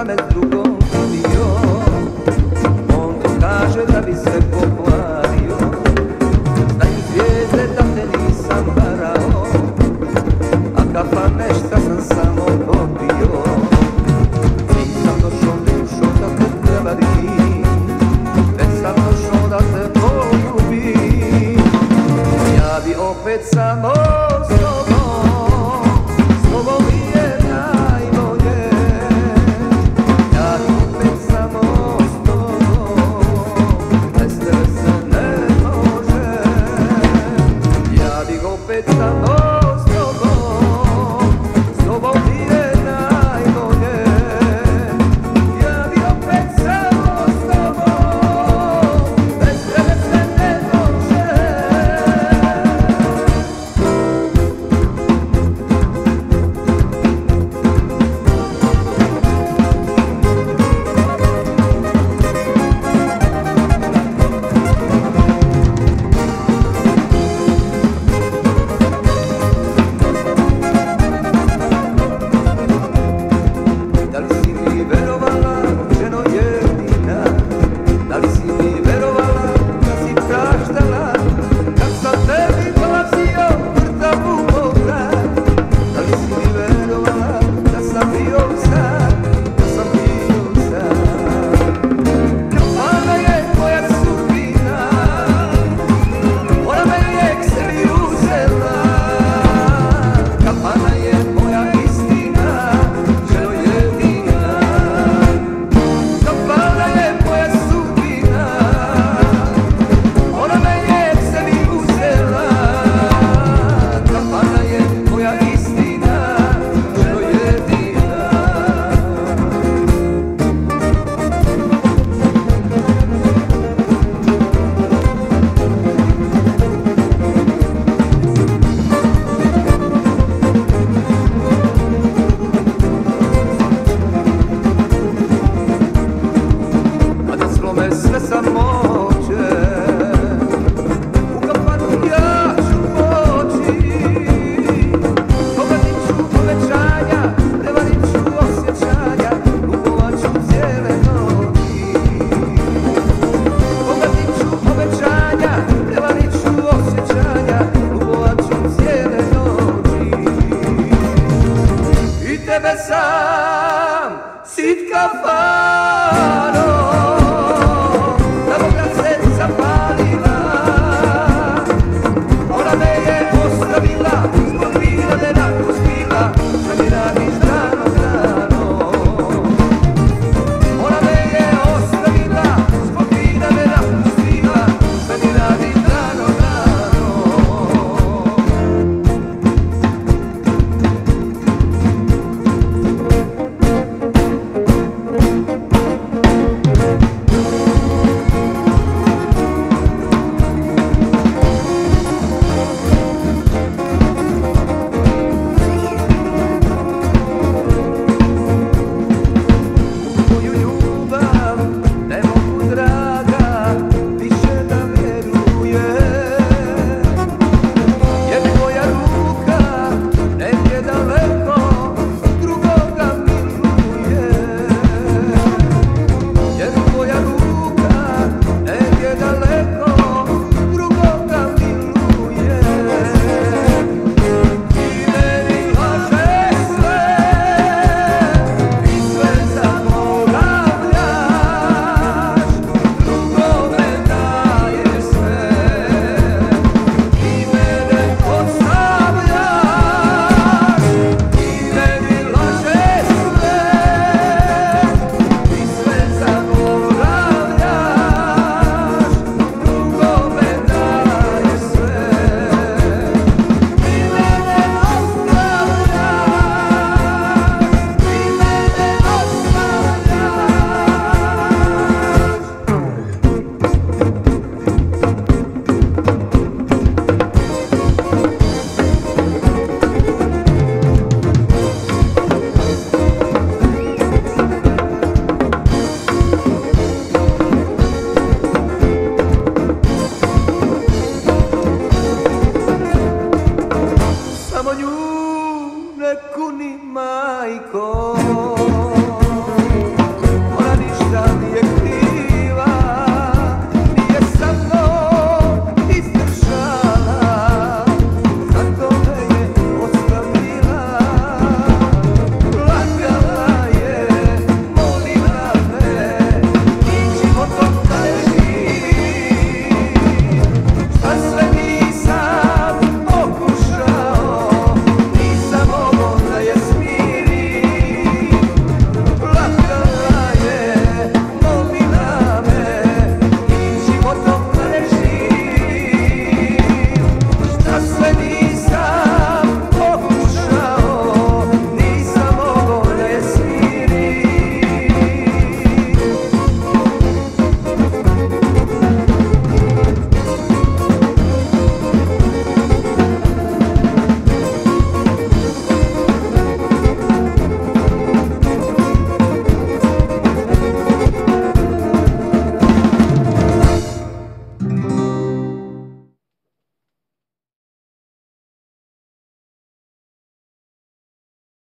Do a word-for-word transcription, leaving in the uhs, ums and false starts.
da me s drugom vidio, on to kaže da bi se pokvario. Znaju zvijezde da te nisam varao, a kafane šta sam samo popio. Nisam došao dušo da te prevarim, već sam došao da te poljubim. Ja bi opet samo s tobom, s tobom mi je najbolje. Ja bi opet samo s tobom, bez tebe se ne može. Ja bi opet samo s tobom, s tobom mi je najbolje. Ja bi opet samo s tobom, bez tebe se ne može. Da li si mi verovala, ženo jedina? Da li si mi verovala da si praštala kad sam tebi dolazio mrtav u moj grad? Da li si mi verovala da sam bio sam, da sam bio sam? Kafana je moja sudbina, ona me je k sebi uzela. Kafana je moja istina, ženo jedina. Kafana je moja sudbina, ona me je k sebi uzela. Kafana je moja istina, ženo jedina. Kada slome sve sam